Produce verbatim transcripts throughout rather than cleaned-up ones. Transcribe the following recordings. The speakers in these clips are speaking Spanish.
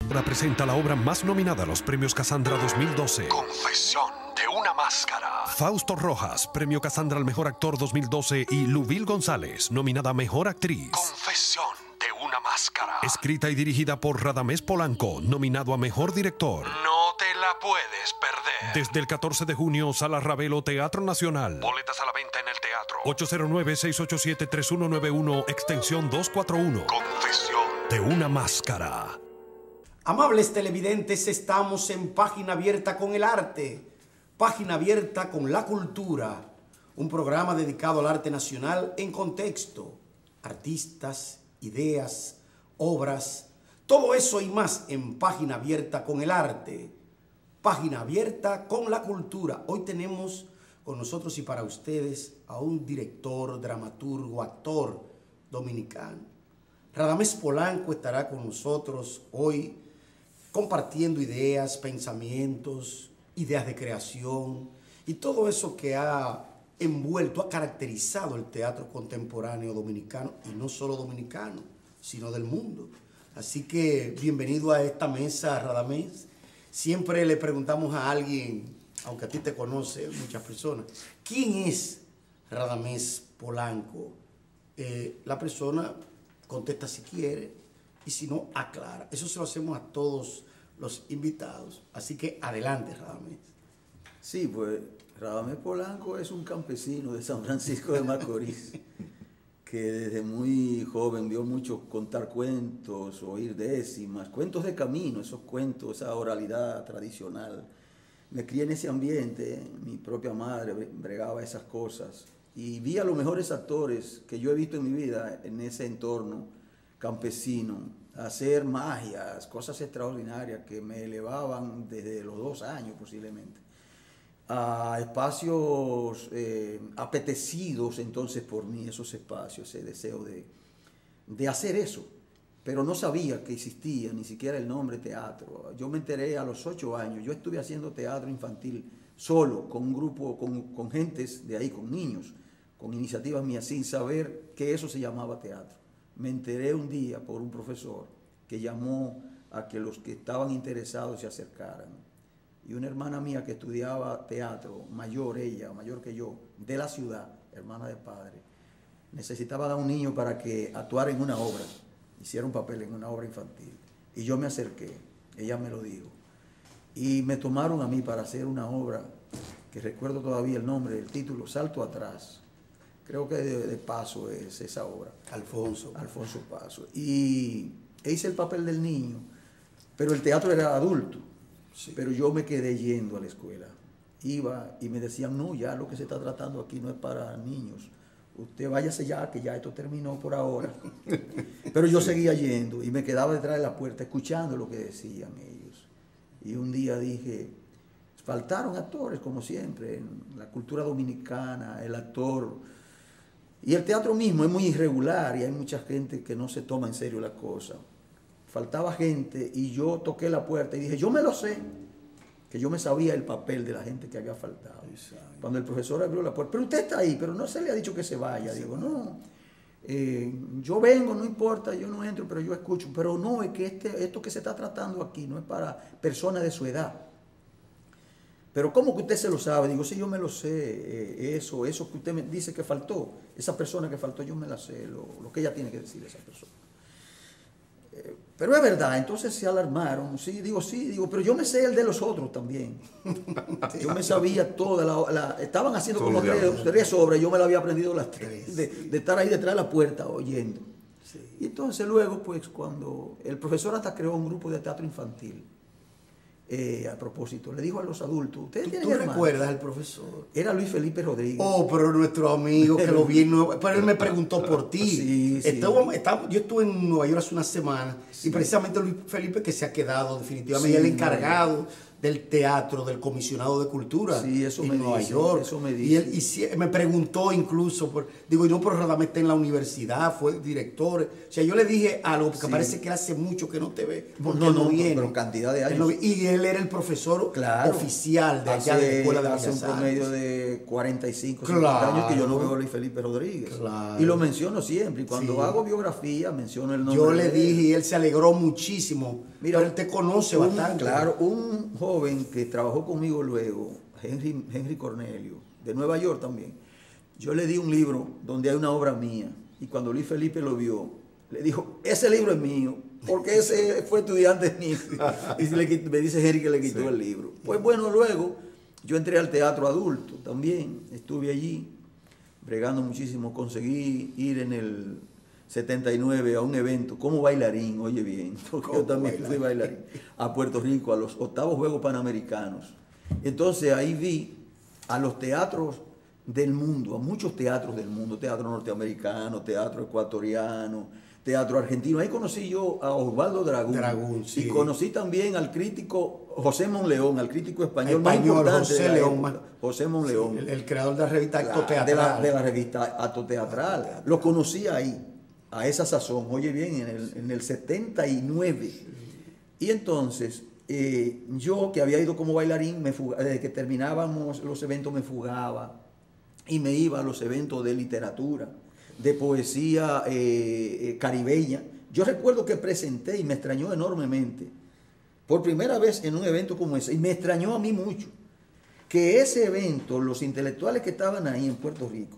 Presenta la obra más nominada a los premios Casandra dos mil doce. Confesión de una máscara. Fausto Rojas, premio Casandra al mejor actor dos mil doce, y Luvil González, nominada a mejor actriz. Confesión de una máscara. Escrita y dirigida por Radamés Polanco, nominado a mejor director. No te la puedes perder. Desde el catorce de junio, Sala Ravelo, Teatro Nacional. Boletas a la venta en el teatro. ocho cero nueve, seis ocho siete, tres uno nueve uno, extensión doscientos cuarenta y uno. Confesión de una máscara. Amables televidentes, estamos en Página Abierta con el Arte, Página Abierta con la Cultura, un programa dedicado al arte nacional en contexto, artistas, ideas, obras, todo eso y más en Página Abierta con el Arte, Página Abierta con la Cultura. Hoy tenemos con nosotros y para ustedes a un director, dramaturgo, actor dominicano. Radamés Polanco estará con nosotros hoy compartiendo ideas, pensamientos, ideas de creación y todo eso que ha envuelto, ha caracterizado el teatro contemporáneo dominicano, y no solo dominicano, sino del mundo. Así que bienvenido a esta mesa, Radamés. Siempre le preguntamos a alguien, aunque a ti te conoce muchas personas, ¿quién es Radamés Polanco? Eh, la persona contesta si quiere, y si no, aclara. Eso se lo hacemos a todos los invitados. Así que adelante, Radamés. Sí, pues Radamés Polanco es un campesino de San Francisco de Macorís que desde muy joven vio mucho contar cuentos, oír décimas, cuentos de camino, esos cuentos, esa oralidad tradicional. Me crié en ese ambiente, mi propia madre bregaba esas cosas y vi a los mejores actores que yo he visto en mi vida en ese entorno campesino, hacer magias, cosas extraordinarias que me elevaban desde los dos años posiblemente, a espacios eh, apetecidos entonces por mí, esos espacios, ese deseo de, de hacer eso, pero no sabía que existía ni siquiera el nombre teatro. Yo me enteré a los ocho años, yo estuve haciendo teatro infantil solo, con un grupo, con, con gentes de ahí, con niños, con iniciativas mías, sin saber que eso se llamaba teatro. Me enteré un día por un profesor que llamó a que los que estaban interesados se acercaran. Y una hermana mía que estudiaba teatro, mayor ella, mayor que yo, de la ciudad, hermana de padre, necesitaba dar un niño para que actuara en una obra, hiciera un papel en una obra infantil. Y yo me acerqué, ella me lo dijo. Y me tomaron a mí para hacer una obra, que recuerdo todavía el nombre, el título, Salto Atrás. Creo que de, de Paso es esa obra. Alfonso. Alfonso Paso. Y hice el papel del niño, pero el teatro era adulto. Sí. Pero yo me quedé yendo a la escuela. Iba y me decían, no, ya lo que se está tratando aquí no es para niños. Usted váyase ya, que ya esto terminó por ahora. Pero yo seguía yendo y me quedaba detrás de la puerta escuchando lo que decían ellos. Y un día dije, faltaron actores, como siempre, en la cultura dominicana, el actor. Y el teatro mismo es muy irregular y hay mucha gente que no se toma en serio la cosa. Faltaba gente y yo toqué la puerta y dije, yo me lo sé, que yo me sabía el papel de la gente que había faltado. Exacto. Cuando el profesor abrió la puerta, pero usted está ahí, pero no se le ha dicho que se vaya. Digo, no, eh, yo vengo, no importa, yo no entro, pero yo escucho. Pero no, es que este, esto que se está tratando aquí no es para personas de su edad. Pero ¿cómo que usted se lo sabe? Digo, sí, yo me lo sé, eh, eso, eso que usted me dice que faltó, esa persona que faltó, yo me la sé, lo, lo que ella tiene que decir esa persona. Eh, pero es verdad, entonces se alarmaron, sí, digo, sí, digo, pero yo me sé el de los otros también. Yo me sabía toda, la, la, estaban haciendo como tres, tres obras, yo me la había aprendido las tres, de, de estar ahí detrás de la puerta oyendo. Sí. Y entonces luego, pues, cuando el profesor hasta creó un grupo de teatro infantil, Eh, a propósito, le dijo a los adultos, ¿ustedes tienen ¿Tú hermanos? recuerdas al profesor? Era Luis Felipe Rodríguez. Oh, pero nuestro amigo que lo vi en Nueva... Pero él me preguntó por ti. Sí, sí. Estuvo, estaba, yo estuve en Nueva York hace una semana, sí. Y precisamente Luis Felipe, que se ha quedado definitivamente, sí, el encargado del teatro del comisionado de cultura sí, eso en me Nueva dice, York. eso me Y dice. él y si, me preguntó incluso, por, digo, y no, pero Radamés está en la universidad, fue director. O sea, yo le dije algo, porque Sí. parece que él hace mucho que no te ve, porque No, él no, no viene. pero cantidad de Él años. no vi- y él era el profesor Claro. oficial de allá hace, de la Escuela de hace un Bellas promedio Artes. de cuarenta y cinco, cincuenta Claro. años que yo no veo a Luis Felipe Rodríguez. Claro. Y lo menciono siempre. Y cuando Sí. hago biografía, menciono el nombre. Yo le de él. dije y él se alegró muchísimo. Mira, pero él te conoce un- bastante. Claro, un joven que trabajó conmigo luego, Henry, Henry Cornelio, de Nueva York también. Yo le di un libro donde hay una obra mía. Y cuando Luis Felipe lo vio, le dijo, ese libro es mío, porque ese fue estudiante mío. Y le quitó- me dice Henry que le quitó Sí. el libro. Pues bueno, luego yo entré al teatro adulto también. Estuve allí, bregando muchísimo. Conseguí ir en el setenta y nueve a un evento como bailarín, oye bien, porque yo Como también fui bailarín, a Puerto Rico, a los octavos Juegos Panamericanos. Entonces ahí vi a los teatros del mundo, a muchos teatros del mundo, teatro norteamericano, teatro ecuatoriano, teatro argentino. Ahí conocí yo a Osvaldo Dragún. Dragún, sí. Y conocí también al crítico José Monleón, al crítico español, más Español, importante José de la León, época, más- José Monleón. El, el creador de la revista Acto La- Teatral. de la, de la revista Acto Teatral. Lo conocí ahí, a esa sazón, oye bien, en el, en el setenta y nueve. Y entonces, eh, yo que había ido como bailarín, me fuga- desde que terminábamos los eventos me fugaba y me iba a los eventos de literatura, de poesía eh, eh, caribeña. Yo recuerdo que presenté y me extrañó enormemente, por primera vez en un evento como ese, y me extrañó a mí mucho, que ese evento, los intelectuales que estaban ahí en Puerto Rico,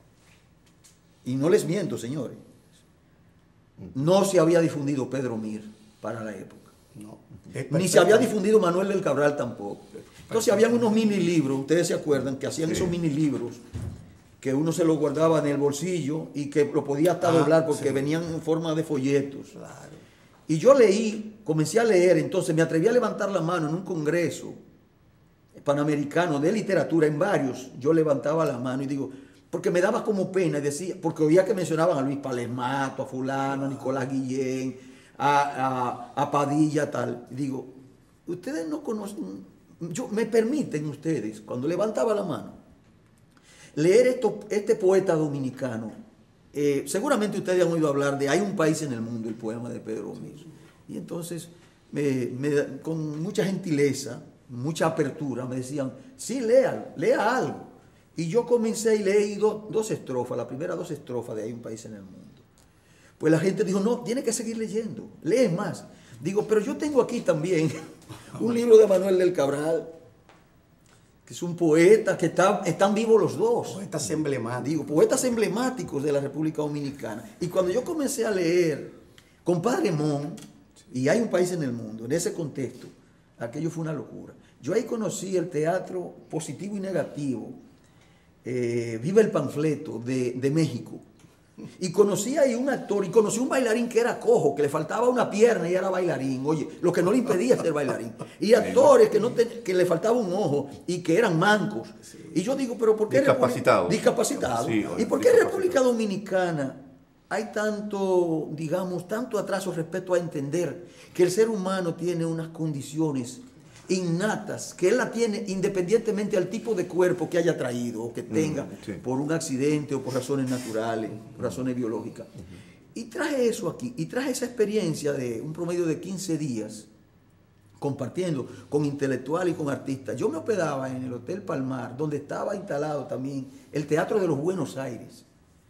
y no les miento, señores, no se había difundido Pedro Mir para la época. No. Ni se había difundido Manuel del Cabral tampoco. Entonces habían unos mini libros, ustedes se acuerdan, que hacían Sí. esos mini libros, que uno se los guardaba en el bolsillo y que lo podía hasta Ah, doblar porque sí. venían en forma de folletos. Claro. Y yo leí, comencé a leer, entonces me atreví a levantar la mano en un congreso panamericano de literatura, en varios, yo levantaba la mano y digo, porque me daba como pena, y decía, porque oía que mencionaban a Luis Palemato, a fulano, a Nicolás Guillén, a, a, a Padilla, tal. Y digo, ustedes no conocen, yo, me permiten ustedes, cuando levantaba la mano, leer esto, este poeta dominicano. Eh, seguramente ustedes han oído hablar de Hay un país en el mundo, el poema de Pedro Mir. Y entonces, me, me- con mucha gentileza, mucha apertura, me decían, sí, lea, lea algo. Y yo comencé y leí do- dos estrofas, la primera dos estrofas de Hay un país en el mundo. Pues la gente dijo, no, tiene que seguir leyendo, lee más. Digo, pero yo tengo aquí también un libro de Manuel del Cabral, que es un poeta, que está, están vivos los dos. Poetas emblemáticos. Digo, poetas emblemáticos de la República Dominicana. Y cuando yo comencé a leer Compadre Mon, y Hay un país en el mundo, en ese contexto, aquello fue una locura. Yo ahí conocí el teatro positivo y negativo, eh, Viva el Panfleto de, de México. Y conocí ahí un actor, y conocí un bailarín que era cojo, que le faltaba una pierna y era bailarín, oye, lo que no le impedía ser bailarín. Y actores que, no ten- que le faltaba un ojo y que eran mancos. Y yo digo, pero ¿por qué Discapacitados. República- discapacitados? Sí, oye, ¿Y por qué en discapacitados. República Dominicana hay tanto, digamos, tanto atraso respecto a entender que el ser humano tiene unas condiciones innatas, que él la tiene independientemente al tipo de cuerpo que haya traído o que tenga sí. por un accidente o por razones naturales, por razones biológicas? Y traje eso aquí, y traje esa experiencia de un promedio de quince días compartiendo con intelectuales y con artistas. Yo me hospedaba en el Hotel Palmar, donde estaba instalado también el Teatro de los Buenos Aires.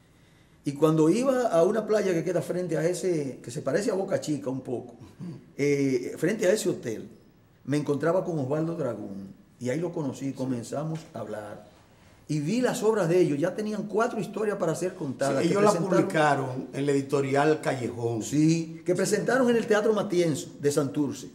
Y cuando iba a una playa que queda frente a ese, que se parece a Boca Chica un poco, eh, frente a ese hotel, me encontraba con Osvaldo Dragún. Y ahí lo conocí, comenzamos a hablar. Y vi las obras de ellos, ya tenían cuatro historias para ser contadas. Sí, que ellos la presentaron- publicaron en la editorial Callejón. Sí, que presentaron en el Teatro Matienzo de Santurce,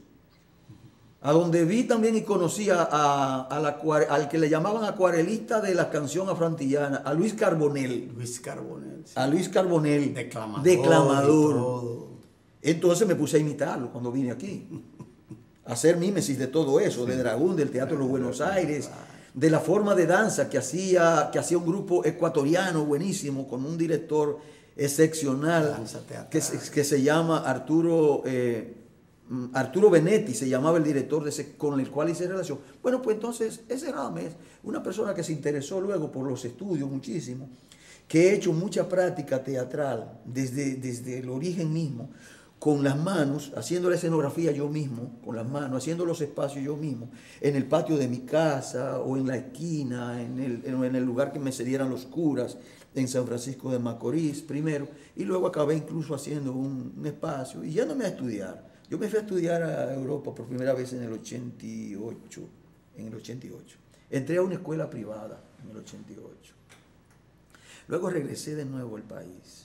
a donde vi también y conocí a, a- a la cua- al que le llamaban acuarelista de la canción afroantillana, a Luis Carbonell. Luis Carbonell. sí. A Luis Carbonell, Declamador. declamador. y todo. Entonces me puse a imitarlo cuando vine aquí, a hacer mímesis de todo eso, de Dragún, del Teatro de los Buenos Aires, de la forma de danza que hacía, que hacía un grupo ecuatoriano buenísimo, con un director excepcional, Danza teatral. que se, que se llama Arturo, eh, Arturo Benetti se llamaba el director de ese, con el cual hice relación. Bueno, pues entonces ese Rames, una persona que se interesó luego por los estudios muchísimo, que he hecho mucha práctica teatral desde, desde el origen mismo, con las manos, haciendo la escenografía yo mismo, con las manos, haciendo los espacios yo mismo, en el patio de mi casa o en la esquina, en el, en, en el lugar que me cedieran los curas, en San Francisco de Macorís primero, y luego acabé incluso haciendo un, un espacio, y yéndome a estudiar. Yo me fui a estudiar a Europa por primera vez en el ochenta y ocho, en el ochenta y ocho. Entré a una escuela privada en el ochenta y ocho. Luego regresé de nuevo al país.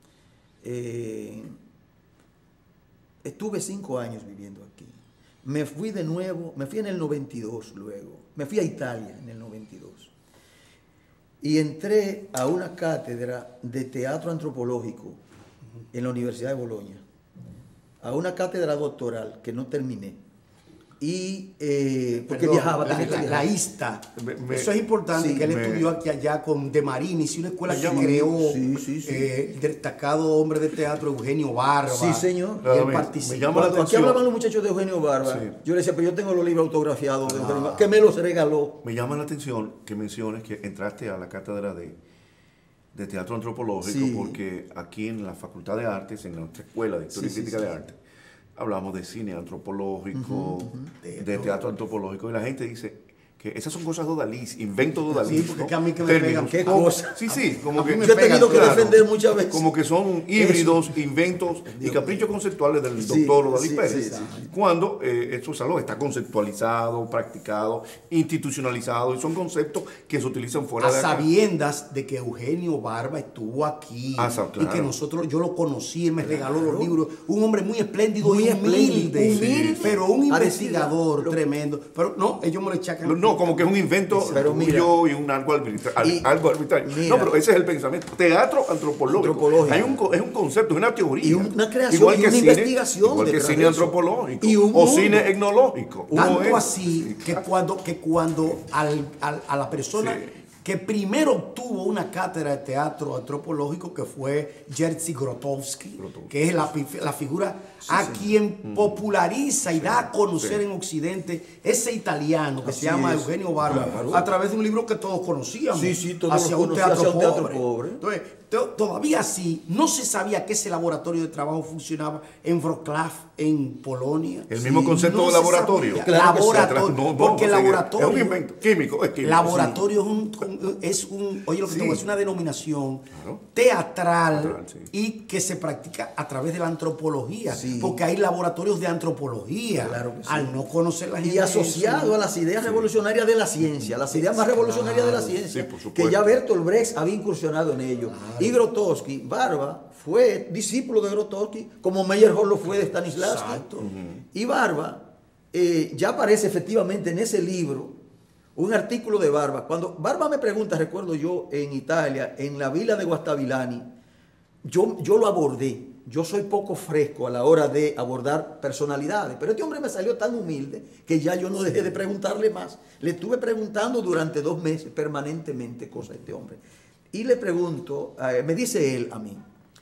Eh, estuve cinco años viviendo aquí. Me fui de nuevo, me fui en el noventa y dos luego. Me fui a Italia en el noventa y dos. Y entré a una cátedra de teatro antropológico en la Universidad de Bolonia. A una cátedra doctoral que no terminé. Y eh, porque Perdón, viajaba. La, tenía que la, viajar. la ISTA. Me- me- Eso es importante, sí, que él me- estudió aquí allá con De Marinis, una escuela Me que llama- creó sí, sí, sí. eh, el destacado hombre de teatro Eugenio Barba. Sí, señor. Y Claro, él me- participó. me llama la Cuando aquí atención. hablaban los muchachos de Eugenio Barba, Sí. yo le decía, pero yo tengo los libros autografiados de Eugenio Barba, que me los regaló. Me llama la atención que menciones que entraste a la cátedra de, de teatro antropológico, Sí. porque aquí en la Facultad de Artes, en nuestra escuela de Historia Sí, y sí, Crítica sí. de Arte, hablamos de cine antropológico, De- de teatro antropológico, y la gente dice que esas son cosas dodalís, inventos dodalís. Sí, porque ¿no? que a mí que me Términos. pegan. Qué Como- cosa. Sí, sí, A como mí que me Yo he pegan, tenido que claro, defender muchas veces. como que son híbridos, inventos y caprichos conceptuales del Sí, doctor Odalí sí, Pérez. sí, sí. Cuando eh, eso es algo está conceptualizado, practicado, institucionalizado, y son conceptos que se utilizan fuera A de acá. sabiendas de que Eugenio Barba estuvo aquí Ah, sa- y que claro. nosotros, yo lo conocí, él me regaló los libros, un hombre muy espléndido Muy y humilde, espléndido, humilde. pero un A decir, investigador lo- tremendo. Pero no, ellos me lo echacan. No, como que es un invento Pero mira, tuyo y un algo arbitrario. y- algo arbitrario. mira. No, pero ese es el pensamiento. Teatro antropológico. Antropológico. Hay un, co- es un concepto, es una teoría. Y una creación Igual y que una cine, investigación Igual que detrás cine de eso. antropológico. Y un o mundo. cine etnológico. Uno Tanto es- así que cuando, que cuando al, al- a la persona Sí. que primero obtuvo una cátedra de teatro antropológico, que fue Jerzy Grotowski, Grotowski. que es la, pi- la figura a quien populariza y da a conocer sí. en Occidente ese italiano que Así se llama es. Eugenio Barba, Claro. a través de un libro que todos conocíamos, Sí, sí, todos hacia lo un conocíamos, teatro, hacia un teatro pobre. pobre. Entonces, to- todavía así, no se sabía que ese laboratorio de trabajo funcionaba en Wrocław, en Polonia. El mismo concepto No de se laboratorio. sabía. Claro que sí. Laboratorio, No, no, porque o sea, laboratorio, es un invento químico, es químico. laboratorio es un, es un, oye lo que Sí. te voy a decir, una denominación Claro. teatral, Teatral, sí. y que se practica a través de la antropología, Sí. porque hay laboratorios de antropología, Claro que sí. al no conocer la gente. Y asociado a las ideas revolucionarias de la ciencia, las ideas más revolucionarias de la ciencia, Sí, por supuesto. que ya Bertolt Brecht había incursionado en ello. Y Grotowski, Barba, fue discípulo de Grotowski, como Meyerhold lo fue de Stanislavski. Exacto. Y Barba eh, ya aparece efectivamente en ese libro un artículo de Barba. Cuando Barba me pregunta, recuerdo yo en Italia, en la villa de Guastavillani, yo, yo lo abordé. Yo soy poco fresco a la hora de abordar personalidades, pero este hombre me salió tan humilde que ya yo no dejé de preguntarle más. Le estuve preguntando durante dos meses permanentemente cosas a este hombre. Y le pregunto, eh, me dice él a mí,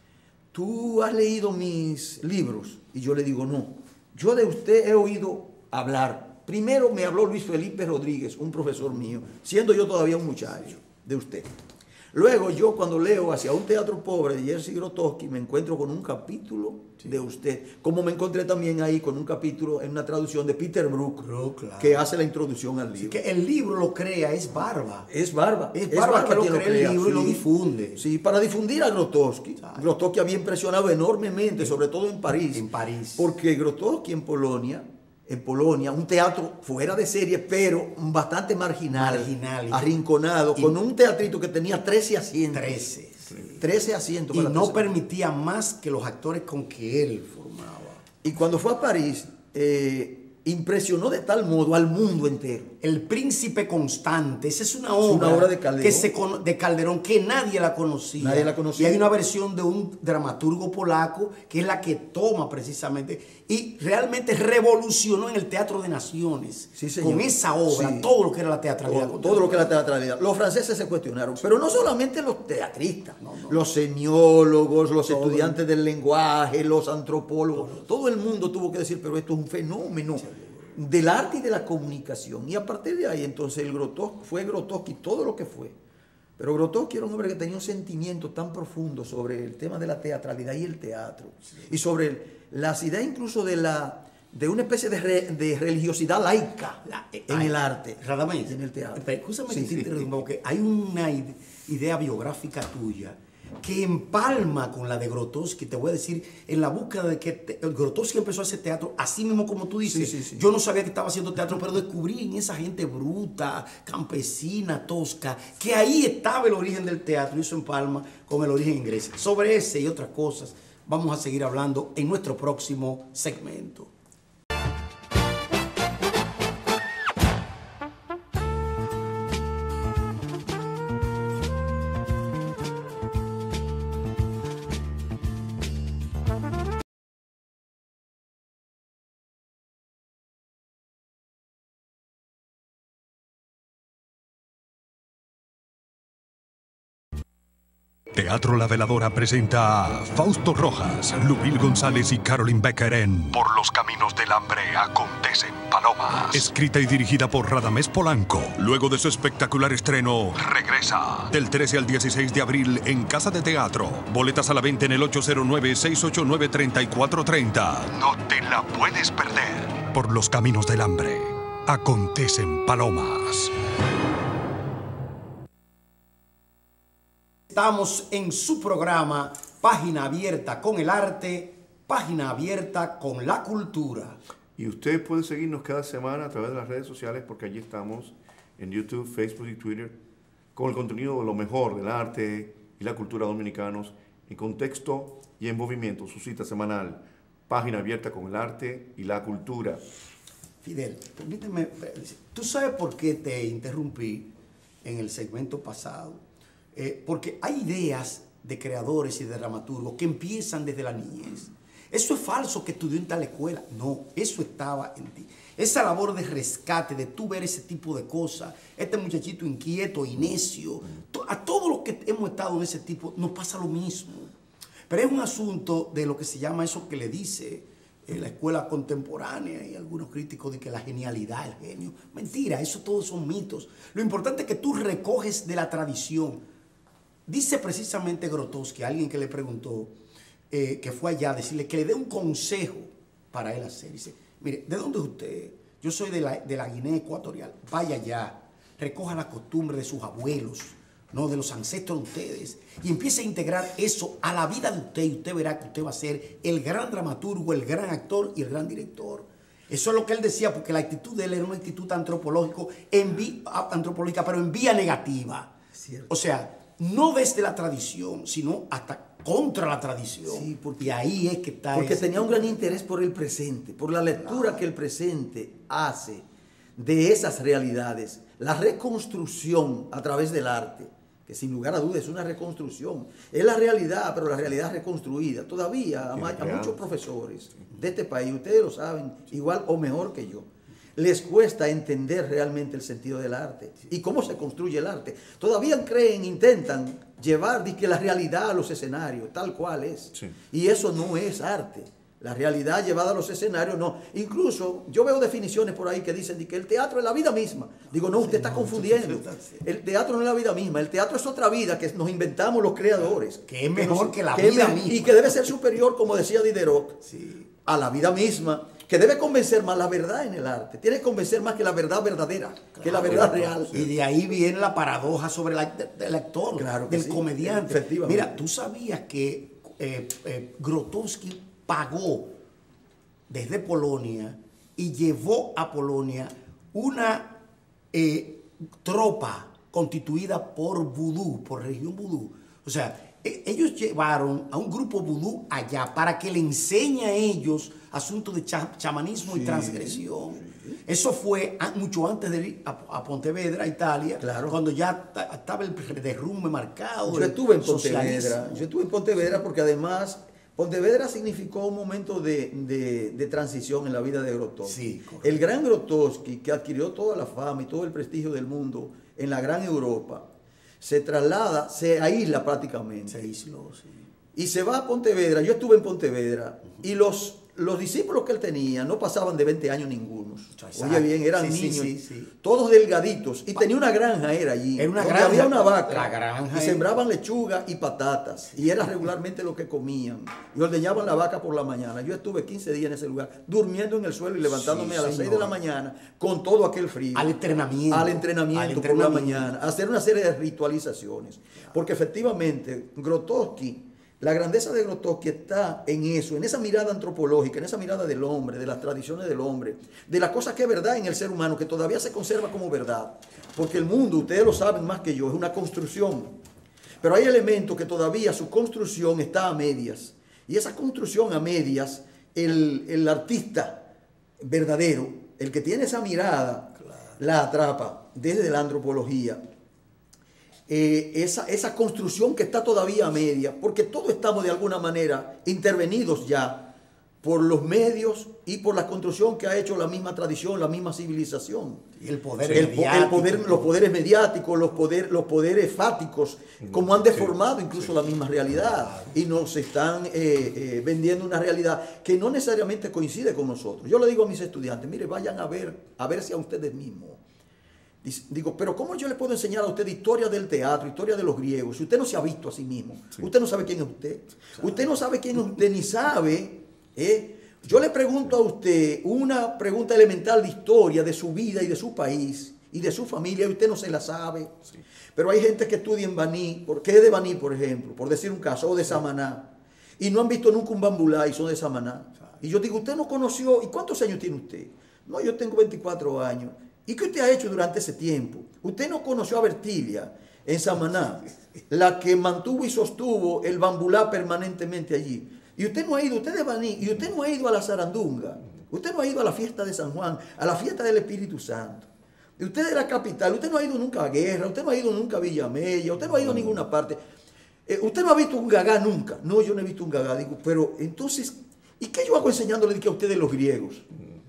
¿tú has leído mis libros? Y yo le digo, no. Yo de usted he oído hablar. Primero me habló Luis Felipe Rodríguez, un profesor mío, siendo yo todavía un muchacho, de usted. Luego yo cuando leo Hacia un teatro pobre de Jerzy Grotowski me encuentro con un capítulo de usted, como me encontré también ahí con un capítulo en una traducción de Peter Brook, Brook, claro. que hace la introducción al Así libro. que el libro lo crea, es Barba. Es Barba. Es Barba que lo crea el libro y lo difunde. Sí, para difundir a Grotowski. Grotowski había impresionado enormemente, sobre todo en París. En París. Porque Grotowski en Polonia, en Polonia, un teatro fuera de serie, pero bastante marginal. Marginal. Arrinconado, Y- con un teatrito que tenía trece asientos. trece. trece asientos. Y para no trece. permitía más que los actores con que él formaba. Y cuando fue a París, eh, impresionó de tal modo al mundo entero. El Príncipe Constante, esa es una obra, es una obra de Calderón. Que se con, de Calderón que nadie la conocía. Nadie la conocía. Y hay una versión de un dramaturgo polaco que es la que toma precisamente y realmente revolucionó en el Teatro de Naciones. Sí, señor. Con esa obra, Sí. todo lo que era la teatralidad. Todo, todo lo que era la teatralidad. Los franceses se cuestionaron, pero no solamente los teatristas, No, no. los semiólogos, los Todo. estudiantes del lenguaje, los antropólogos, todo. todo el mundo tuvo que decir, pero esto es un fenómeno del arte y de la comunicación. Y a partir de ahí, entonces, el Grotowski fue Grotowski, todo lo que fue. Pero Grotowski era un hombre que tenía un sentimiento tan profundo sobre el tema de la teatralidad y el teatro, sí. y sobre el, las ideas incluso de la de una especie de, re, de religiosidad laica La, eh, en ay, el arte Radamés, y en el teatro. Escúchame Sí, que te sí. interrumpa, porque hay una ide- idea biográfica tuya que empalma con la de Grotowski. Te voy a decir, en la búsqueda de que te, Grotowski empezó a hacer teatro, así mismo como tú dices. Sí, sí, sí. Yo no sabía que estaba haciendo teatro, pero descubrí en esa gente bruta, campesina, tosca, que ahí estaba el origen del teatro, y eso empalma con el origen inglés. Sobre ese y otras cosas vamos a seguir hablando en nuestro próximo segmento. Teatro La Veladora presenta a Fausto Rojas, Luvil González y Carolyn Becker en Por los caminos del hambre acontecen palomas. Escrita y dirigida por Radamés Polanco. Luego de su espectacular estreno, Regresa. del trece al dieciséis de abril en Casa de Teatro. Boletas a la venta en el ocho cero nueve, seis ocho nueve, tres cuatro tres cero. No te la puedes perder. Por los caminos del hambre acontecen palomas. Estamos en su programa Página Abierta con el Arte, Página Abierta con la Cultura. Y usted puede seguirnos cada semana a través de las redes sociales, porque allí estamos en YouTube, Facebook y Twitter con el contenido de lo mejor del arte y la cultura dominicanos en contexto y en movimiento. Su cita semanal, Página Abierta con el Arte y la Cultura. Fidel, permíteme, ¿tú sabes por qué te interrumpí en el segmento pasado? Eh, porque hay ideas de creadores y de dramaturgos que empiezan desde la niñez. Eso es falso que estudió en tal escuela. No, eso estaba en ti. Esa labor de rescate, de tú ver ese tipo de cosas, este muchachito inquieto y necio, a todos los que hemos estado en ese tipo nos pasa lo mismo. Pero es un asunto de lo que se llama eso que le dice eh, la escuela contemporánea y algunos críticos de que la genialidad, el genio. Mentira, eso todos son mitos. Lo importante es que tú recoges de la tradición. Dice precisamente Grotowski, alguien que le preguntó, eh, que fue allá a decirle que le dé un consejo para él hacer. Dice, mire, ¿de dónde es usted? Yo soy de la, de la Guinea Ecuatorial. Vaya allá, recoja la costumbre de sus abuelos, no de los ancestros de ustedes, y empiece a integrar eso a la vida de usted, y usted verá que usted va a ser el gran dramaturgo, el gran actor y el gran director. Eso es lo que él decía, porque la actitud de él era una actitud antropológico, en vi, antropológica, pero en vía negativa. Cierto. O sea, no desde la tradición, sino hasta contra la tradición. Sí, porque, y ahí es que está. Porque ese tenía un tipo. gran interés por el presente, por la lectura Claro. que el presente hace de esas realidades, la reconstrucción a través del arte, que sin lugar a dudas es una reconstrucción. Es la realidad, pero la realidad reconstruida. Todavía a, ma- a muchos profesores de este país, ustedes lo saben, igual o mejor que yo, les cuesta entender realmente el sentido del arte y cómo se construye el arte. Todavía creen, intentan llevar dizque, la realidad a los escenarios, tal cual es. Sí. Y eso no es arte. La realidad llevada a los escenarios, no. Incluso yo veo definiciones por ahí que dicen que el teatro es la vida misma. Digo, no, usted está confundiendo. El teatro no es la vida misma. El teatro es otra vida que nos inventamos los creadores. Que es mejor que la que es vida me- misma. Y que debe ser superior, como decía Diderot, Sí. a la vida misma. Que debe convencer más la verdad en el arte. Tiene que convencer más que la verdad verdadera, que la verdad real. Y de ahí viene la paradoja sobre la, de- del actor, Claro que del sí, comediante. efectivamente. Mira, tú sabías que eh, eh, Grotowski pagó desde Polonia y llevó a Polonia una eh, tropa constituida por vudú, por religión vudú. O sea, ellos llevaron a un grupo vudú allá para que le enseñe a ellos asuntos de cha chamanismo sí, y transgresión. Sí. Eso fue a, mucho antes de ir a, a Pontevedra, Italia, claro. cuando ya estaba el derrumbe marcado. Yo estuve en Pontevedra, yo estuve en Pontevedra porque además Pontevedra significó un momento de, de, de transición en la vida de Grotowski. Sí, el gran Grotowski, que adquirió toda la fama y todo el prestigio del mundo en la gran Europa, se traslada, se aísla prácticamente. Se aisló, sí. Y se va a Pontevedra. Yo estuve en Pontevedra uh-huh. y los, los discípulos que él tenía no pasaban de veinte años ninguno. Exacto. Oye bien, eran sí, niños, sí, sí, sí. todos delgaditos. Y tenía una granja, era allí. Era una granja. Había una vaca. La granja. Y sembraban lechuga y patatas. Y era regularmente lo que comían. Y ordeñaban la vaca por la mañana. Yo estuve quince días en ese lugar, durmiendo en el suelo y levantándome sí, a las seis de la mañana con todo aquel frío. Al entrenamiento. Al entrenamiento, Al entrenamiento. por la mañana. A hacer una serie de ritualizaciones. Porque efectivamente, Grotowski, la grandeza de Grotowski está en eso, en esa mirada antropológica, en esa mirada del hombre, de las tradiciones del hombre, de la cosa que es verdad en el ser humano, que todavía se conserva como verdad. Porque el mundo, ustedes lo saben más que yo, es una construcción. Pero hay elementos que todavía su construcción está a medias. Y esa construcción a medias, el, el artista verdadero, el que tiene esa mirada, claro. la atrapa desde la antropología. Eh, esa, esa construcción que está todavía a media, porque todos estamos de alguna manera intervenidos ya por los medios y por la construcción que ha hecho la misma tradición, la misma civilización. Y el poder el, mediático. El poder, los poderes mediáticos, los, poder, los poderes fáticos, como han deformado incluso sí, la misma realidad y nos están eh, eh, vendiendo una realidad que no necesariamente coincide con nosotros. Yo le digo a mis estudiantes, mire, vayan a ver, a verse a ustedes mismos. Digo, pero ¿cómo yo le puedo enseñar a usted historia del teatro, historia de los griegos, si usted no se ha visto a sí mismo? Sí. Usted no sabe quién es usted. Claro. Usted no sabe quién es usted, ni sabe. ¿eh? Yo le pregunto a usted una pregunta elemental de historia de su vida y de su país y de su familia, y usted no se la sabe. Sí. Pero hay gente que estudia en Baní, que es de Baní, por ejemplo, por decir un caso, o de Samaná, y no han visto nunca un bambulá y son de Samaná. Y yo digo, usted no conoció, ¿y cuántos años tiene usted? No, yo tengo veinticuatro años. ¿Y qué usted ha hecho durante ese tiempo? Usted no conoció a Bertilia en Samaná, la que mantuvo y sostuvo el bambulá permanentemente allí. Y usted no ha ido, usted es de Baní, y usted no ha ido a la Sarandunga, usted no ha ido a la fiesta de San Juan, a la fiesta del Espíritu Santo. Y usted es de la capital, usted no ha ido nunca a Guerra, usted no ha ido nunca a Villamella, usted no ha ido a ninguna parte. Eh, usted no ha visto un gagá nunca. No, yo no he visto un gagá. Digo, pero entonces, ¿y qué yo hago enseñándole a ustedes los griegos?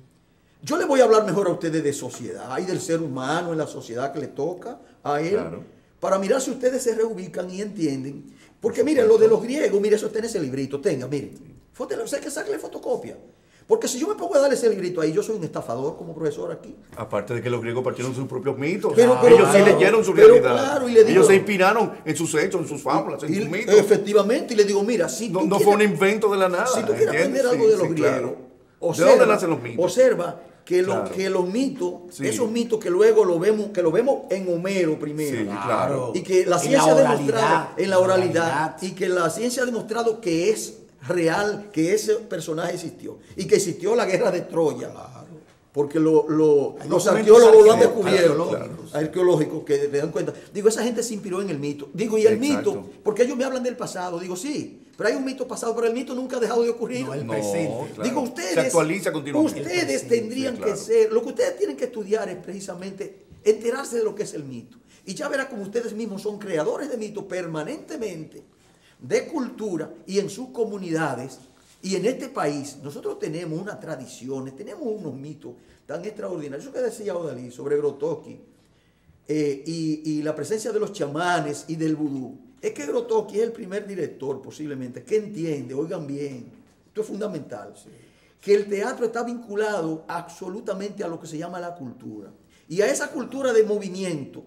Yo le voy a hablar mejor a ustedes de sociedad y del ser humano en la sociedad que le toca a él, claro. para mirar si ustedes se reubican y entienden. Porque mire, lo de los griegos, mire, eso está en ese librito, tenga, mire, o sea, que sacarle fotocopia. Porque si yo me pongo a darle ese librito ahí, yo soy un estafador como profesor aquí. Aparte de que los griegos partieron sus propios mitos. Pero, pero, ellos claro, sí leyeron su pero, realidad. Claro, y le digo, ellos se inspiraron en sus hechos, en sus fábulas, en y, sus mitos. Efectivamente, y le digo, mira, si no, tú no quieres, fue un invento de la nada. Si tú quieres ¿entiendes? aprender algo sí, de los sí, griegos, claro. observa, ¿de dónde nacen los mitos? Observa que, lo, claro. que los mitos, sí. esos mitos que luego lo vemos, que lo vemos en Homero primero, sí, claro. y que la ciencia ha demostrado en la oralidad, oralidad, y que la ciencia ha demostrado que es real, que ese personaje existió, y que existió la guerra de Troya, claro. porque lo, lo, los arqueólogos lo han descubierto, claro. arqueológicos, que se dan cuenta. Digo, esa gente se inspiró en el mito. Digo, y el Exacto. mito, porque ellos me hablan del pasado, digo, sí, pero hay un mito pasado, pero el mito nunca ha dejado de ocurrir. No, el presente. No, claro. Digo, ustedes, se actualiza continuamente. Ustedes tendrían sí, claro. que ser, lo que ustedes tienen que estudiar es precisamente enterarse de lo que es el mito. Y ya verá como ustedes mismos son creadores de mitos permanentemente, de cultura y en sus comunidades. Y en este país nosotros tenemos unas tradiciones, tenemos unos mitos tan extraordinarios. Eso que decía Odalí sobre Grotowski eh, y, y la presencia de los chamanes y del vudú. Es que Grotowski es el primer director posiblemente que entiende, oigan bien, esto es fundamental, sí. que el teatro está vinculado absolutamente a lo que se llama la cultura. Y a esa cultura de movimiento,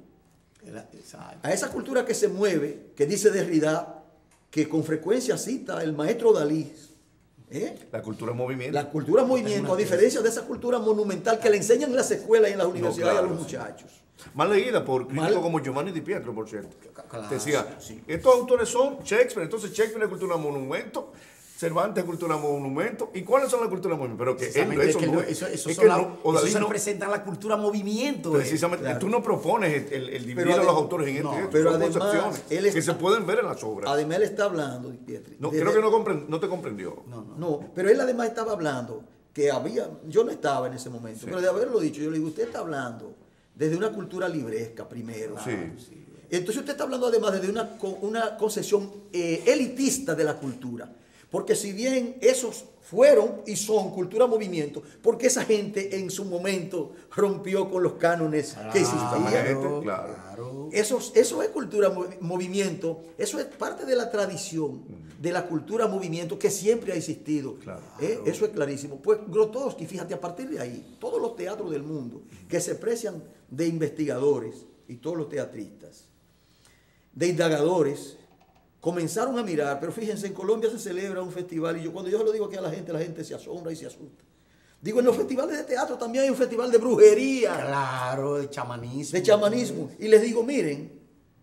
a esa cultura que se mueve, que dice Derrida, que con frecuencia cita el maestro Dalí. ¿Eh? La cultura movimiento. La cultura movimiento, a diferencia de esa cultura monumental que le enseñan en las escuelas y en las universidades no, claro, a los muchachos. Mal leída por críticos como Giovanni Di Pietro, por cierto. Claro, decía, sí. estos autores son Shakespeare, entonces Shakespeare es cultura monumento. Cervantes, cultura movimiento. ¿Y cuáles son las culturas movimiento? Pero que él, Es eso, que no, el- eso, eso es son que la- no, Odalí eso se no- representa la cultura movimiento. eh. precisamente, Claro. tú no propones el, el dividir a adem- los autores en no, este, pero son además, concepciones él es- que se pueden ver en las obras. Además, él está hablando, Di Pietri. No, desde- creo que no, compren- no te comprendió. No, no. No, pero él además estaba hablando que había, yo no estaba en ese momento, Sí. pero de haberlo dicho, yo le digo, usted está hablando desde una cultura libresca primero. Sí. Entonces usted está hablando además desde una, co- una concepción eh, elitista de la cultura. Porque si bien esos fueron y son cultura movimiento, porque esa gente en su momento rompió con los cánones que existían. Claro, claro. claro. Eso, eso es cultura movi- movimiento, eso es parte de la tradición de la cultura movimiento que siempre ha existido. Claro. ¿Eh? Eso es clarísimo. Pues Grotowski, fíjate, a partir de ahí, todos los teatros del mundo que se precian de investigadores y todos los teatristas, de indagadores, comenzaron a mirar, pero fíjense, en Colombia se celebra un festival y yo cuando yo se lo digo aquí a la gente, la gente se asombra y se asusta. Digo, en los festivales de teatro también hay un festival de brujería, Claro, de chamanismo. de chamanismo. Y les digo, miren,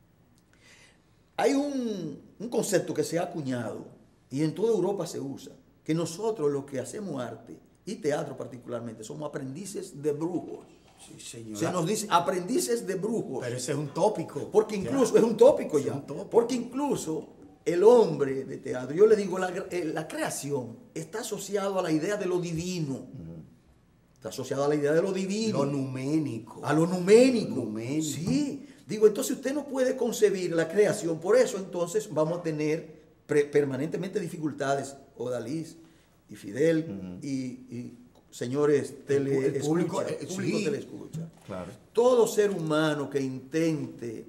hay un, un concepto que se ha acuñado y en toda Europa se usa, que nosotros los que hacemos arte y teatro particularmente somos aprendices de brujos. Sí, señor. Se nos dice aprendices de brujos. Pero ese es un tópico. Porque Ya. incluso, es un tópico Es ya, un tópico. porque incluso el hombre de teatro, yo le digo, la, eh, la creación está asociado a la idea de lo divino. Está asociado a la idea de lo divino. Lo numénico. A lo numénico. Numénico. Sí. Digo, entonces usted no puede concebir la creación. Por eso entonces vamos a tener pre- permanentemente dificultades, Odalís y Fidel y, y señores tele el público, escucha, eh, público sí. teleescucha. Claro. Todo ser humano que intente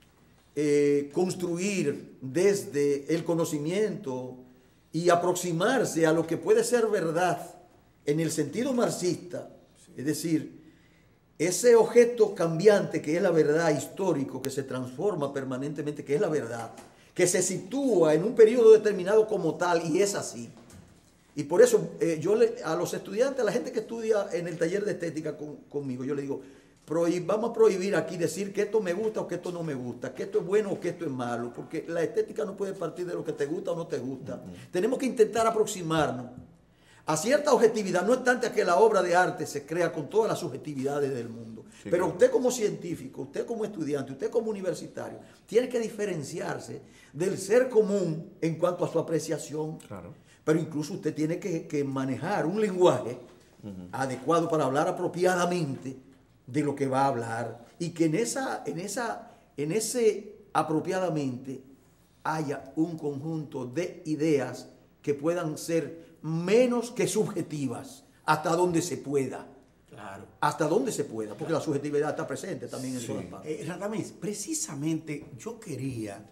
eh, construir desde el conocimiento y aproximarse a lo que puede ser verdad en el sentido marxista, es decir, ese objeto cambiante que es la verdad histórico, que se transforma permanentemente, que es la verdad, que se sitúa en un periodo determinado como tal y es así. Y por eso eh, yo le, a los estudiantes, a la gente que estudia en el taller de estética con- conmigo, yo le digo, prohib- vamos a prohibir aquí decir que esto me gusta o que esto no me gusta, que esto es bueno o que esto es malo, porque la estética no puede partir de lo que te gusta o no te gusta. Tenemos que intentar aproximarnos a cierta objetividad, no es tanto que la obra de arte se crea con todas las subjetividades del mundo, Sí, pero claro. usted como científico, usted como estudiante, usted como universitario, tiene que diferenciarse del ser común en cuanto a su apreciación. Claro. Pero incluso usted tiene que, que manejar un lenguaje adecuado para hablar apropiadamente de lo que va a hablar y que en esa, en esa, en ese apropiadamente haya un conjunto de ideas que puedan ser menos que subjetivas, hasta donde se pueda. Claro. Hasta donde se pueda, porque la subjetividad está presente también en Sí. todas partes. Eh, Radamés, precisamente yo quería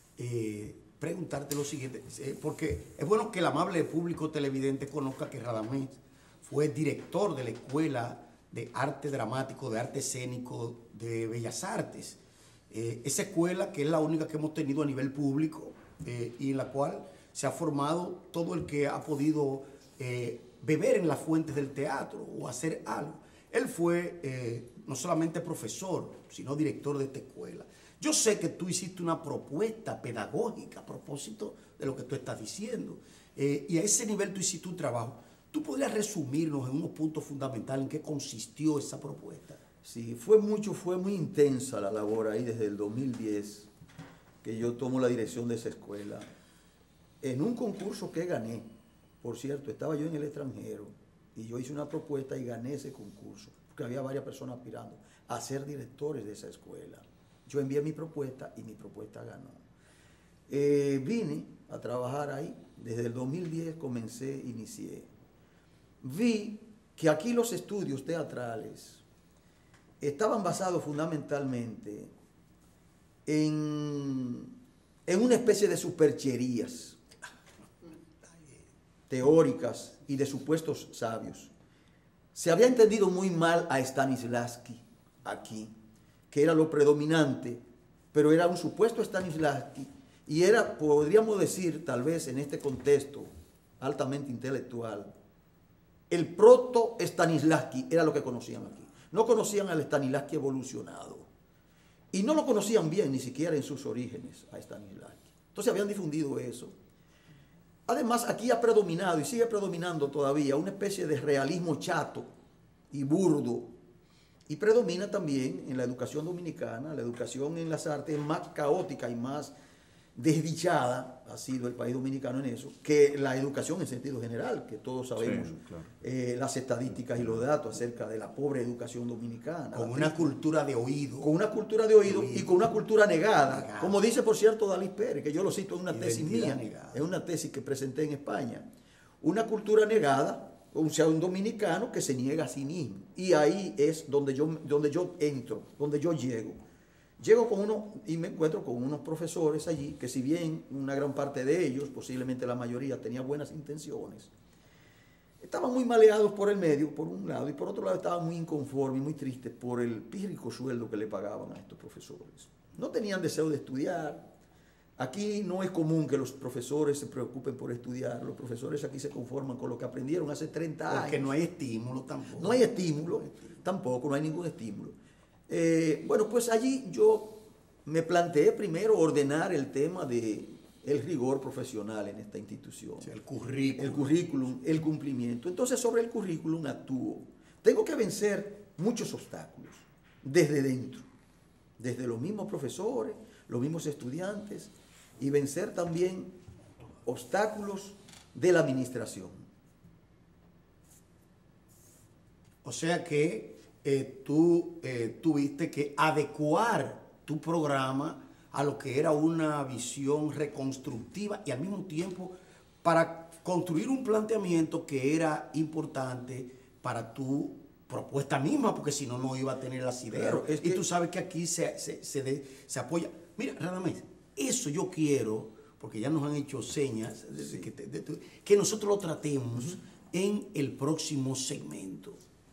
eh, preguntarte lo siguiente, eh, porque es bueno que el amable público televidente conozca que Radamés fue director de la Escuela de Arte Dramático, de Arte Escénico de Bellas Artes. Eh, esa escuela que es la única que hemos tenido a nivel público eh, y en la cual se ha formado todo el que ha podido eh, beber en las fuentes del teatro o hacer algo. Él fue eh, no solamente profesor, sino director de esta escuela. Yo sé que tú hiciste una propuesta pedagógica a propósito de lo que tú estás diciendo. Eh, y a ese nivel tú hiciste un trabajo. ¿Tú podrías resumirnos en unos puntos fundamentales en qué consistió esa propuesta? Sí, fue mucho, fue muy intensa la labor ahí desde el dos mil diez que yo tomo la dirección de esa escuela. En un concurso que gané, por cierto, estaba yo en el extranjero y yo hice una propuesta y gané ese concurso, porque había varias personas aspirando a ser directores de esa escuela. Yo envié mi propuesta y mi propuesta ganó. Eh, vine a trabajar ahí, desde el dos mil diez comencé, inicié. Vi que aquí los estudios teatrales estaban basados fundamentalmente en, en una especie de supercherías teóricas y de supuestos sabios. Se había entendido muy mal a Stanislavski aquí, que era lo predominante, pero era un supuesto Stanislavski y era, podríamos decir, tal vez en este contexto altamente intelectual, el proto-Stanislavski era lo que conocían aquí. No conocían al Stanislavski evolucionado. Y no lo conocían bien, ni siquiera en sus orígenes, a Stanislavski. Entonces habían difundido eso. Además, aquí ha predominado y sigue predominando todavía una especie de realismo chato y burdo. Y predomina también en la educación dominicana, la educación en las artes más caótica y más desdichada, ha sido el país dominicano en eso, que la educación en sentido general, que todos sabemos, Sí, claro. eh, las estadísticas y los datos acerca de la pobre educación dominicana. Con una cultura de oído. Con una cultura de oído, de oído. y con una cultura negada, Negada. como dice por cierto Dalis Pérez, que yo lo cito en una tesis Identidad mía, negada. es una tesis que presenté en España. Una cultura negada, o sea, un dominicano que se niega a sí mismo. Y ahí es donde yo, donde yo entro, donde yo llego. Llego con uno y me encuentro con unos profesores allí que, si bien una gran parte de ellos, posiblemente la mayoría, tenía buenas intenciones, estaban muy maleados por el medio, por un lado, y por otro lado estaban muy inconformes y muy tristes por el pírrico sueldo que le pagaban a estos profesores. No tenían deseo de estudiar. Aquí no es común que los profesores se preocupen por estudiar. Los profesores aquí se conforman con lo que aprendieron hace treinta años. Porque no hay estímulo tampoco. No hay estímulo, tampoco, no hay ningún estímulo. Eh, bueno, pues allí yo me planteé primero ordenar el tema de el rigor profesional en esta institución. O sea, el currículum. El currículum, el cumplimiento. Entonces, sobre el currículum actúo. Tengo que vencer muchos obstáculos desde dentro, desde los mismos profesores, los mismos estudiantes, y vencer también obstáculos de la administración. O sea que eh, tú eh, tuviste que adecuar tu programa a lo que era una visión reconstructiva y al mismo tiempo para construir un planteamiento que era importante para tu propuesta misma, porque si no, no iba a tener asidero. Claro, es y que- tú sabes que aquí se, se, se, de- se apoya. Mira, Radamés, eso yo quiero, porque ya nos han hecho señas, de- de que, te- de- de- que nosotros lo tratemos en el próximo segmento.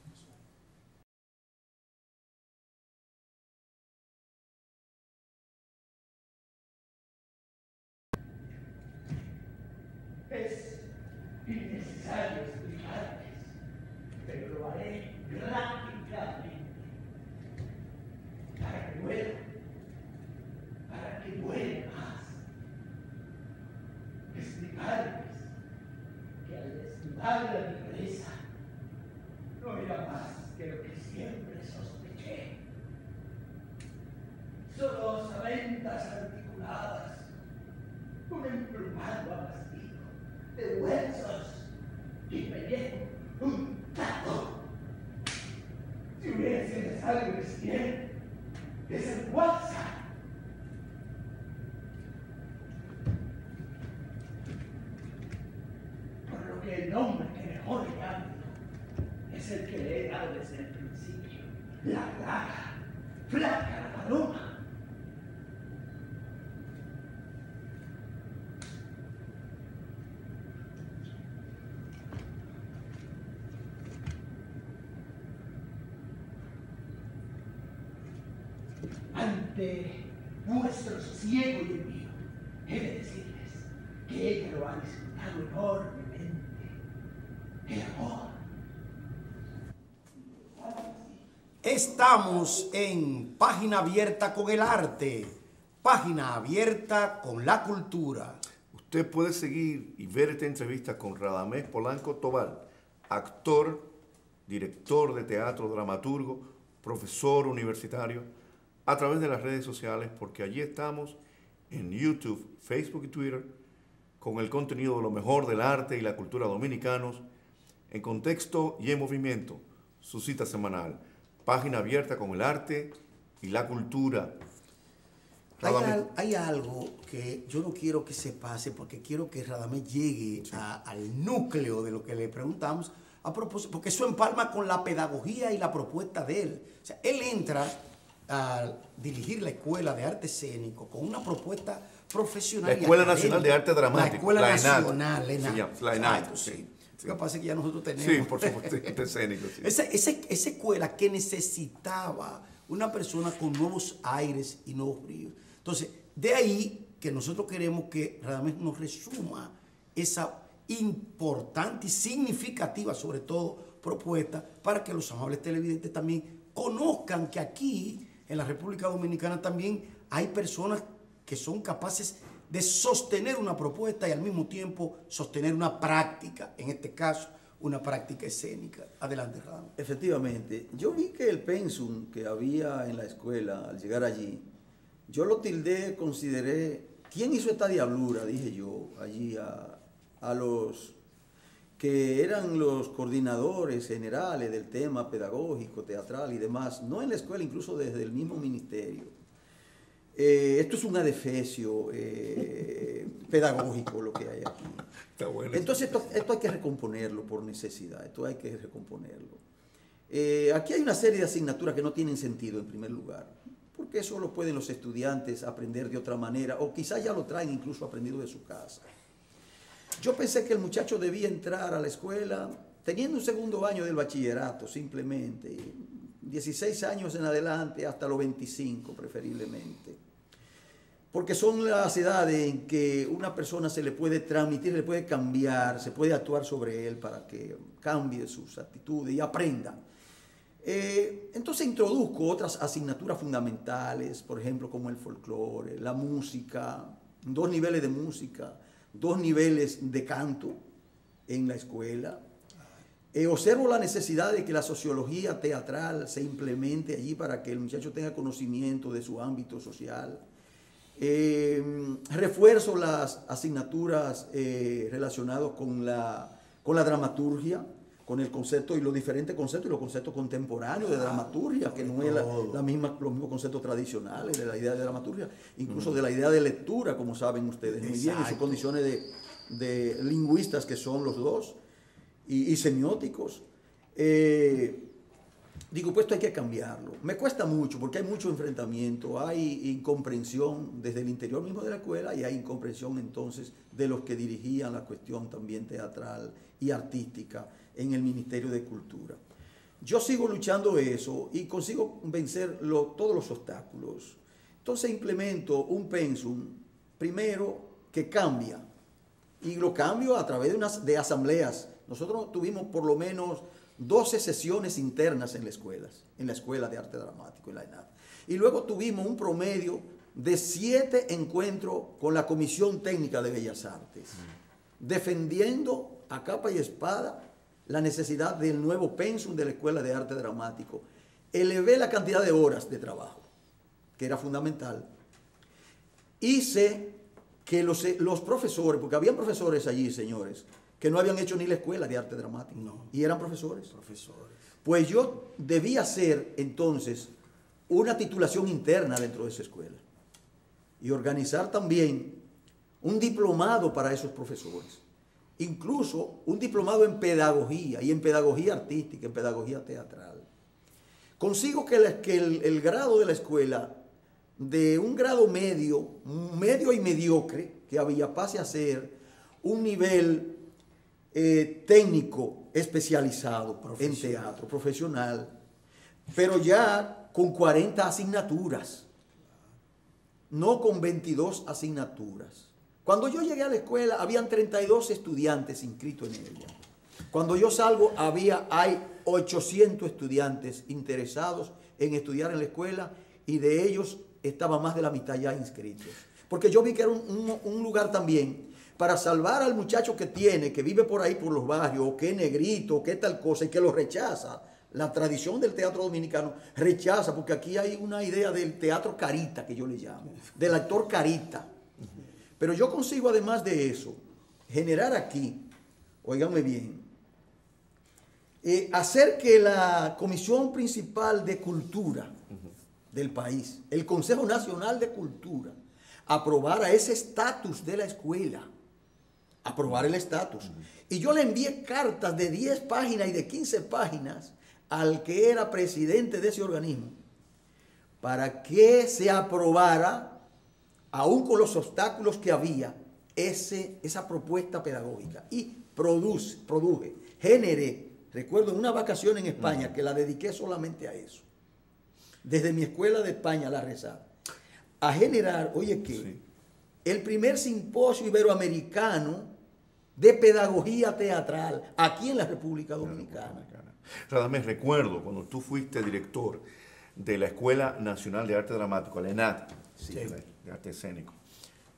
Es innecesario explicarles, pero lo haré gráficamente. Para que vuela, para que vuele más. Explicarles que al desnudar la naturaleza no era más que lo que siempre sospeché. Solo osamentas articuladas, un emplumado amastico de huesos y pellejo, un taco. Si hubiera sido sangre bien, es el WhatsApp. Por lo que el nombre que mejor le hablo es el que le he dado desde el principio, la flaca, flaca la paloma. Ante vuestro ciego y el mío, he de decirles que ella lo ha disfrutado enormemente. El amor. Estamos en Página Abierta con el Arte, Página Abierta con la Cultura. Usted puede seguir y ver esta entrevista con Radamés Polanco Tobal, actor, director de teatro, dramaturgo, profesor universitario, a través de las redes sociales, porque allí estamos en YouTube, Facebook y Twitter, con el contenido de lo mejor del arte y la cultura dominicanos, en contexto y en movimiento, su cita semanal, Página Abierta con el Arte y la Cultura. Hay, Radamés. al- hay algo que yo no quiero que se pase porque quiero que Radamés llegue a- al núcleo de lo que le preguntamos a propósito, porque eso empalma con la pedagogía y la propuesta de él. O sea, él entra a dirigir la Escuela de Arte Escénico con una propuesta profesional. La y Escuela académica. Nacional de Arte Dramático, La Escuela la ENAD. Nacional, Se ENAD. llama, la ENAD, Exacto, sí. sí. Lo que pasa es que ya nosotros tenemos. Sí, por supuesto, arte escénico. Sí. Esa, esa- esa escuela que necesitaba una persona con nuevos aires y nuevos bríos. Entonces, de ahí que nosotros queremos que Radamés nos resuma esa importante y significativa, sobre todo, propuesta para que los amables televidentes también conozcan que aquí, en la República Dominicana, también hay personas que son capaces de sostener una propuesta y al mismo tiempo sostener una práctica, en este caso, una práctica escénica. Adelante, Radamés. Efectivamente, yo vi que el pensum que había en la escuela al llegar allí, yo lo tildé, consideré, ¿quién hizo esta diablura? Dije yo allí a, a los que eran los coordinadores generales del tema pedagógico, teatral y demás, no en la escuela, incluso desde el mismo ministerio. Eh, esto es un adefesio eh, pedagógico lo que hay aquí. Está bueno. Entonces esto, esto hay que recomponerlo por necesidad, esto hay que recomponerlo. Eh, aquí hay una serie de asignaturas que no tienen sentido en primer lugar, porque eso lo pueden los estudiantes aprender de otra manera, o quizás ya lo traen incluso aprendido de su casa. Yo pensé que el muchacho debía entrar a la escuela teniendo un segundo año del bachillerato, simplemente, dieciséis años en adelante, hasta los veinticinco preferiblemente. Porque son las edades en que una persona se le puede transmitir, se le puede cambiar, se puede actuar sobre él para que cambie sus actitudes y aprenda. Eh, entonces introduzco otras asignaturas fundamentales, por ejemplo, como el folclore, la música, dos niveles de música, dos niveles de canto en la escuela. Eh, observo la necesidad de que la sociología teatral se implemente allí para que el muchacho tenga conocimiento de su ámbito social. Eh, refuerzo las asignaturas eh, relacionadas con la, con la dramaturgia, con el concepto y los diferentes conceptos y los conceptos contemporáneos de dramaturgia, que no es la, la misma, los mismos conceptos tradicionales de la idea de dramaturgia, incluso mm. de la idea de lectura, como saben ustedes muy bien, en sus condiciones de, de lingüistas que son los dos, y, y semióticos. Eh, digo, pues esto hay que cambiarlo. Me cuesta mucho porque hay mucho enfrentamiento, hay incomprensión desde el interior mismo de la escuela y hay incomprensión entonces de los que dirigían la cuestión también teatral y artística en el Ministerio de Cultura. Yo sigo luchando eso y consigo vencer lo, todos los obstáculos. Entonces implemento un pensum, primero, que cambia. Y lo cambio a través de, unas, de asambleas. Nosotros tuvimos por lo menos doce sesiones internas en las escuelas, en la Escuela de Arte Dramático, en la ENAD. Y luego tuvimos un promedio de siete encuentros con la Comisión Técnica de Bellas Artes, mm. defendiendo a capa y espada la necesidad del nuevo pensum de la Escuela de Arte Dramático. Elevé la cantidad de horas de trabajo, que era fundamental. Hice que los, los profesores, porque habían profesores allí, señores, que no habían hecho ni la Escuela de Arte Dramático. No. Y eran profesores. Profesores. Pues yo debía hacer entonces una titulación interna dentro de esa escuela. Y organizar también un diplomado para esos profesores. Incluso un diplomado en pedagogía y en pedagogía artística, en pedagogía teatral. Consigo que, la, que el, el grado de la escuela, de un grado medio, medio y mediocre, que había, pase a ser un nivel eh, técnico especializado en teatro, profesional, pero ya con cuarenta asignaturas, no con veintidós asignaturas. Cuando yo llegué a la escuela, habían treinta y dos estudiantes inscritos en ella. Cuando yo salgo, había, hay ochocientos estudiantes interesados en estudiar en la escuela y de ellos estaba más de la mitad ya inscritos. Porque yo vi que era un, un, un lugar también para salvar al muchacho que tiene, que vive por ahí por los barrios, o que es negrito, o que tal cosa, y que lo rechaza. La tradición del teatro dominicano rechaza, porque aquí hay una idea del teatro carita, que yo le llamo, del actor carita. Pero yo consigo, además de eso, generar aquí, óiganme bien, eh, hacer que la Comisión Principal de Cultura del país, el Consejo Nacional de Cultura, aprobara ese estatus de la escuela, aprobar el estatus. Y yo le envié cartas de diez páginas y de quince páginas al que era presidente de ese organismo, para que se aprobara, aún con los obstáculos que había, ese, esa propuesta pedagógica. Y produce, produje, generé, recuerdo en una vacación en España, uh-huh. que la dediqué solamente a eso, desde mi escuela de España, la Rezada, a generar, oye, ¿qué? Sí. El primer simposio iberoamericano de pedagogía teatral aquí en la República Dominicana. Radamés, recuerdo cuando tú fuiste director de la Escuela Nacional de Arte Dramático, la ENAD, sí, de arte escénico.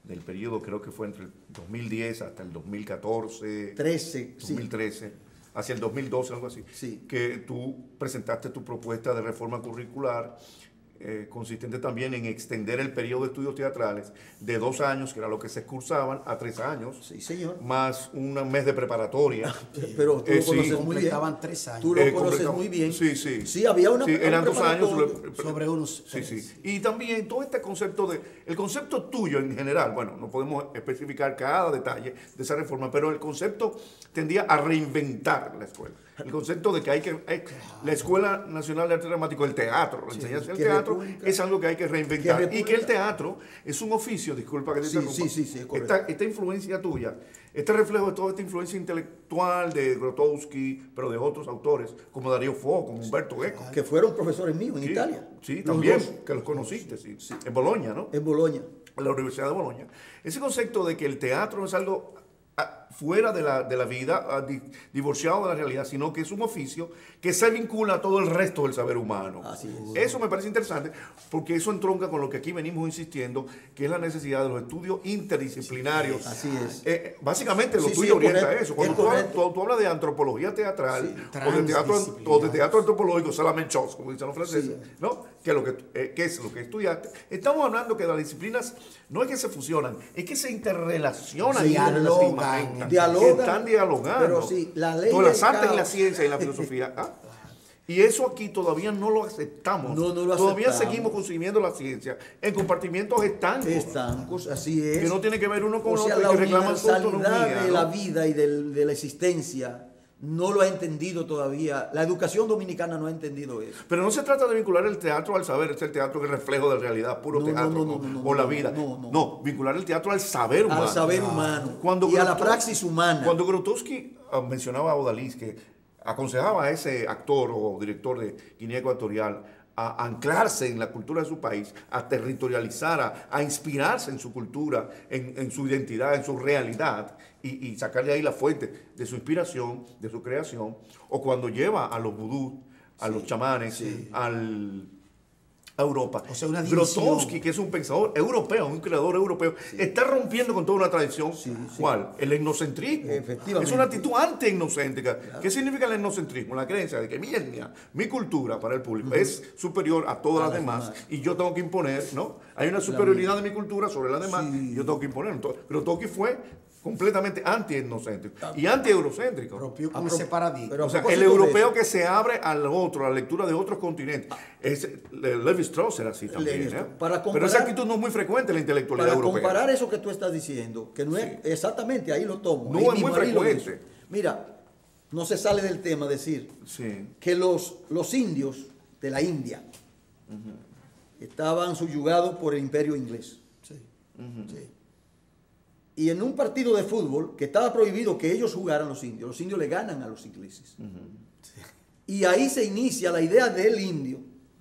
del periodo, creo que fue entre el dos mil diez hasta el dos mil catorce, trece, dos mil trece, sí. Hacia el dos mil doce, algo así, sí. que tú presentaste tu propuesta de reforma curricular, eh, consistente también en extender el periodo de estudios teatrales de dos años, que era lo que se cursaban, a tres años, sí, señor. más un mes de preparatoria. Pero tú Eh, lo conoces sí. muy bien. Completaban tres años. Tú lo Eh, conoces completamos- muy bien. Sí, sí. Sí, había una. Sí, eran un dos años. preparatorio. Sobre unos Sí, tres. sí. Y también todo este concepto de, el concepto tuyo en general, bueno, no podemos especificar cada detalle de esa reforma, pero el concepto tendía a reinventar la escuela. El concepto de que hay que, hay- la Escuela Nacional de Arte Dramático, el teatro, la enseñanza del que teatro, República- es algo que hay que reinventar. que y que el República- teatro es un oficio, disculpa que te Sí, interrumpa, sí, sí, sí, es correcto. esta, esta influencia tuya, este reflejo de toda esta influencia intelectual de Grotowski, pero de otros autores, como Darío Fo, como Humberto Eco. Que fueron profesores míos en Sí, Italia. Sí, Los también, dos, que los conociste, sí, en Bolonia, ¿no? en Bolonia. En la Universidad de Bolonia. Ese concepto de que el teatro no es algo ah, fuera de la, de la vida, ah, di- divorciado de la realidad, sino que es un oficio que se vincula a todo el resto del saber humano. Así es. Eso me parece interesante porque eso entronca con lo que aquí venimos insistiendo, que es la necesidad de los estudios interdisciplinarios. Así es. Eh, básicamente lo Sí, sí, tuyo es orienta correcto, a eso. Cuando es tú, hablas, correcto. tú- tú hablas de antropología teatral o, de teatro, o de Transdisciplinares. teatro antropológico, salamen chose, como dicen los franceses, ¿no? Que, lo que, eh, que es lo que estudiaste. Estamos hablando que las disciplinas no es que se fusionan, es que se interrelacionan. Dialogan. interconectan, Dialogan, que están dialogando. pero sí, la ley Todas las del artes y la caos. ciencia y la filosofía. ¿ah? Y eso aquí todavía no lo aceptamos. No, no lo todavía aceptamos. seguimos consumiendo la ciencia en compartimientos estancos. Estancos, así es. Que no tiene que ver uno con O sea, otro la y que reclaman su universalidad autonomía. de ¿no? la vida y del- de la existencia no lo ha entendido todavía. La educación dominicana no ha entendido eso. Pero no se trata de vincular el teatro al saber, es el teatro que es reflejo de la realidad, puro No, no, teatro, no, no, o- no, no, o la no, vida. no, no. vincular el teatro al saber humano. Al saber humano Cuando y a la Grotowski- praxis humana. Cuando Grotowski ah, mencionaba a Odalis, que aconsejaba a ese actor o director de Guinea Ecuatorial a anclarse en la cultura de su país, a territorializar, a, a inspirarse en su cultura, en, en su identidad, en su realidad, y, y sacarle ahí la fuente de su inspiración, de su creación, o cuando lleva a los vudú, a los chamanes, al, a Europa. O sea, una división. Grotowski, que es un pensador europeo, un creador europeo, está rompiendo con toda una tradición. ¿Cuál? El etnocentrismo. Efectivamente. Es una actitud anti-etnocéntrica. ¿Qué significa el etnocentrismo? La creencia de que mi etnia, mi cultura para el público es superior a todas A las las demás demás. y yo tengo que imponer, ¿no? Hay una superioridad de mi cultura sobre las demás Sí. y yo tengo que imponer. Entonces, Grotowski fue completamente anti-etnocéntrico y anti-eurocéntrico. Rompió A con pro- ese paradigma. pero a O sea, el propósito de europeo eso, que se abre al otro, a la lectura de otros continentes. Es, Levi Strauss era así también. Levi ¿eh? Strauss. Para Pero esa comparar- actitud no es muy frecuente en la intelectualidad para europea. comparar eso que tú estás diciendo, que no es exactamente, ahí lo tomo. No ahí es mismo, muy ahí lo frecuente. dice. Mira, no se sale del tema decir Sí. que los, los indios de la India estaban subyugados por el imperio inglés. Sí. Sí. Y en un partido de fútbol que estaba prohibido que ellos jugaran los indios, los indios le ganan a los ingleses. Y ahí se inicia la idea del indio.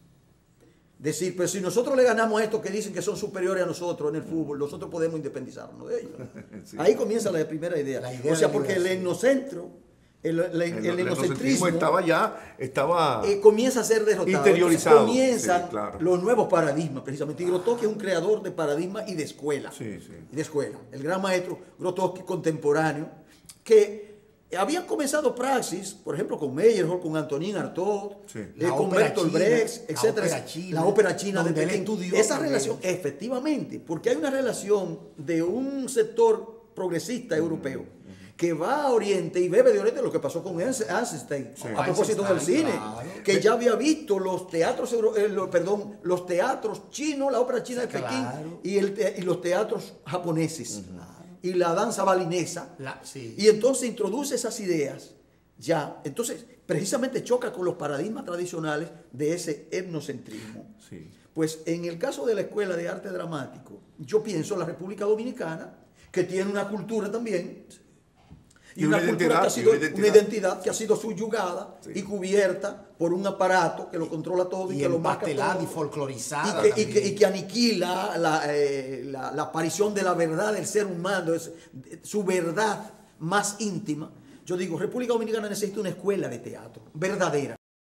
Decir, pues si nosotros le ganamos a estos que dicen que son superiores a nosotros en el fútbol, nosotros podemos independizarnos de ellos. Sí. Ahí comienza la primera idea. La idea o sea, de porque el liberación. etnocentro, el, el- el El, el etnocentrismo etnocentrismo estaba ya, estaba... eh, comienza a ser derrotado. Interiorizado, Entonces, comienzan sí, claro. los nuevos paradigmas, precisamente. Y Grotowski es un creador de paradigmas y de escuela. Sí, sí. Y de escuela. El gran maestro Grotowski contemporáneo, que habían comenzado praxis, por ejemplo, con Meyerhold, con Antonin Artaud, Sí. eh, La con ópera Bertolt china, Brecht, la etcétera. ópera china, La ópera china de donde él Pekín. estudió Esa también. relación, efectivamente, porque hay una relación de un sector progresista europeo que va a Oriente y bebe de Oriente, lo que pasó con Eisenstein, a propósito del Eisenstein, cine, claro. que ya había visto los teatros, euro- eh, lo- perdón, los teatros chinos, la ópera china de Claro. Pekín y, el te- y los teatros japoneses y la danza balinesa. La- sí. Y entonces introduce esas ideas ya. Entonces, precisamente choca con los paradigmas tradicionales de ese etnocentrismo. Sí. Pues en el caso de la Escuela de Arte Dramático, yo pienso en la República Dominicana, que tiene una cultura también, y, Y una, una cultura que ha identidad, sido, y una identidad. una identidad que ha sido subyugada Sí. y cubierta por un aparato que lo controla todo y, Y que lo marca empastelada todo. y folclorizada Y que, y que- también. y que aniquila la, eh, la- la aparición de la verdad del ser humano, es, su verdad más íntima. Yo digo, República Dominicana necesita una escuela de teatro verdadera.